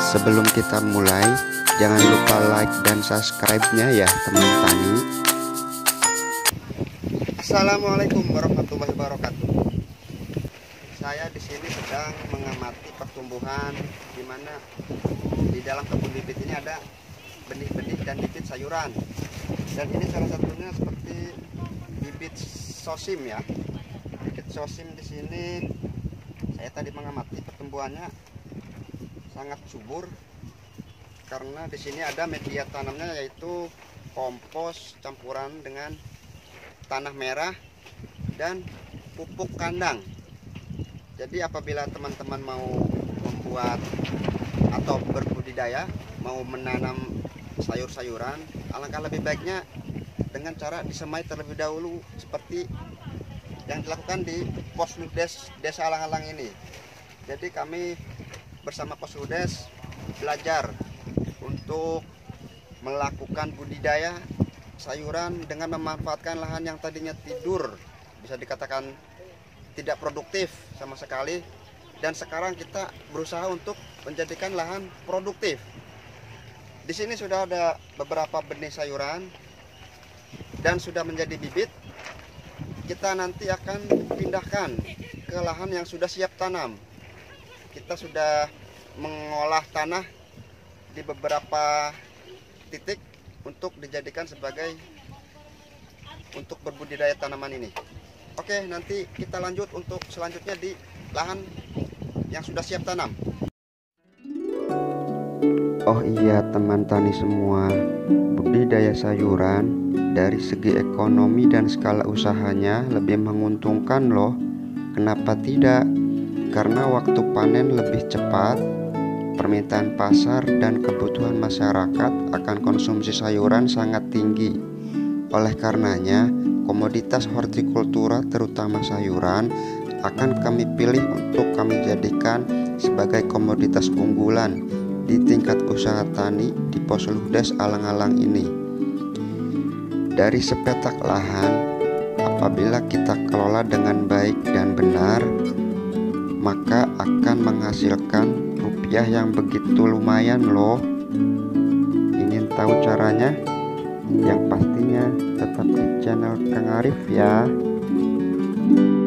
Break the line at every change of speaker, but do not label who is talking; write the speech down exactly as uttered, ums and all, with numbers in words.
Sebelum kita mulai, jangan lupa like dan subscribe-nya ya teman tani. Assalamualaikum warahmatullahi wabarakatuh. Saya di sini sedang mengamati pertumbuhan di mana di dalam kebun bibit ini ada benih-benih dan bibit sayuran. Dan ini salah satunya seperti bibit sosim ya. Bibit sosim di sini saya tadi mengamati pertumbuhannya sangat subur karena di sini ada media tanamnya yaitu kompos campuran dengan tanah merah dan pupuk kandang. Jadi apabila teman-teman mau membuat atau berbudidaya, mau menanam sayur-sayuran, alangkah lebih baiknya dengan cara disemai terlebih dahulu seperti yang dilakukan di Posludes Desa Alang-Alang ini. Jadi kami bersama Posludes belajar untuk melakukan budidaya sayuran dengan memanfaatkan lahan yang tadinya tidur, bisa dikatakan tidak produktif sama sekali, dan sekarang kita berusaha untuk menjadikan lahan produktif. Di sini sudah ada beberapa benih sayuran dan sudah menjadi bibit. Kita nanti akan pindahkan ke lahan yang sudah siap tanam. Kita sudah mengolah tanah di beberapa titik untuk dijadikan sebagai untuk berbudidaya tanaman ini. Oke, nanti kita lanjut untuk selanjutnya di lahan yang sudah siap tanam. Oh iya teman tani semua, budidaya sayuran dari segi ekonomi dan skala usahanya lebih menguntungkan loh. Kenapa tidak? Karena waktu panen lebih cepat, permintaan pasar dan kebutuhan masyarakat akan konsumsi sayuran sangat tinggi. Oleh karenanya, komoditas hortikultura terutama sayuran akan kami pilih untuk kami jadikan sebagai komoditas unggulan di tingkat usaha tani di Posludes Alang-Alang ini. Dari sepetak lahan, apabila kita kelola dengan baik dan benar, maka akan menghasilkan rupiah yang begitu lumayan loh. Ingin tahu caranya? Yang pastinya tetap di channel Kang Arif ya.